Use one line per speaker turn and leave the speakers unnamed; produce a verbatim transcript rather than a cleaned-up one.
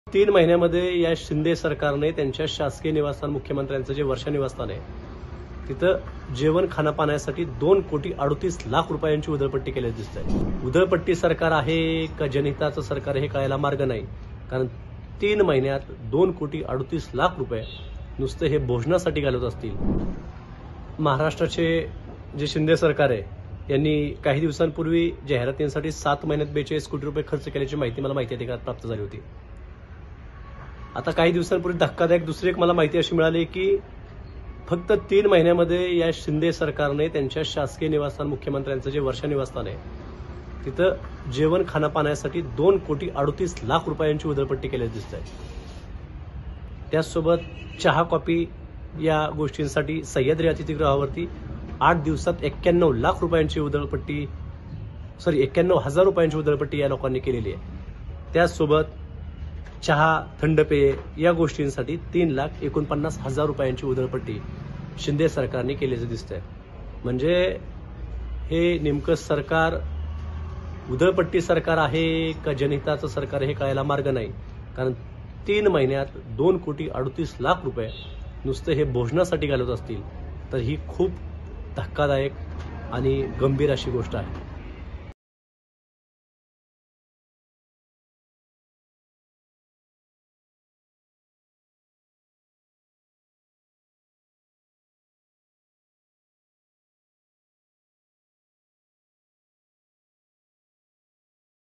तीन महिन्यामध्ये या शिंदे सरकारने त्यांच्या शासकीय निवासस्थान मुख्यमंत्र्यांचं जे वर्षा निवासस्थान आहे तिथं जेवण खाणं पाण्यासाठी दोन कोटी अडतीस लाख रुपयांची उधळपट्टी केल्याचं दिसतंय। उधळपट्टी सरकार आहे का जनहिताचं सरकार हे कळायला मार्ग नाही, कारण तीन महिन्यात दोन कोटी अडतीस लाख रुपये नुसते हे भोजनासाठी घालत असतील। महाराष्ट्राचे जे शिंदे सरकार आहे यांनी काही दिवसांपूर्वी जाहिरातींसाठी सात महिन्यात बेचाळीस कोटी रुपये खर्च केल्याची माहिती मला माहिती अधिकारात प्राप्त झाली होती। आता काही दिवसांपूर्वी धक्कादायक दुसरी एक मला माहिती अशी मिळाली की फक्त तीन महिन्यामध्ये या शिंदे सरकारने त्यांच्या शासकीय निवासस्थान मुख्यमंत्र्यांचं जे वर्षा निवासस्थान आहे तिथं जेवण खाणं पाण्यासाठी दोन कोटी अडतीस लाख रुपयांची उधळपट्टी केल्याचं दिसतंय। त्याचसोबत चहा कॉफी या गोष्टींसाठी सह्याद्री अतिथीगृहावरती आठ दिवसात एक्क्याण्णव लाख रुपयांची उधळपट्टी सॉरी एक्क्याण्णव हजार रुपयांची उधळपट्टी या लोकांनी केलेली आहे। त्याचसोबत चहा थंड पेय या गोष्टींसाठी तीन लाख एकोणपन्नास हजार रुपयांची उधळपट्टी शिंदे सरकारने केल्याचं दिसतंय। म्हणजे हे नेमकं सरकार उधळपट्टी सरकार आहे का जनहिताचं सरकार हे कळायला मार्ग नाही, कारण तीन महिन्यात दोन कोटी अडतीस लाख रुपये नुसते हे भोजनासाठी घालत असतील तर ही खूप धक्कादायक आणि गंभीर अशी गोष्ट आहे।